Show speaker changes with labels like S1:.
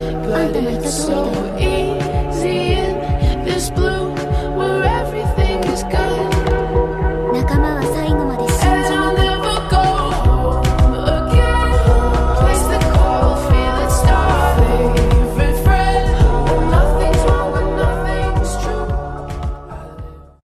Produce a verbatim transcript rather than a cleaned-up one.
S1: あんたの言った通りだよ。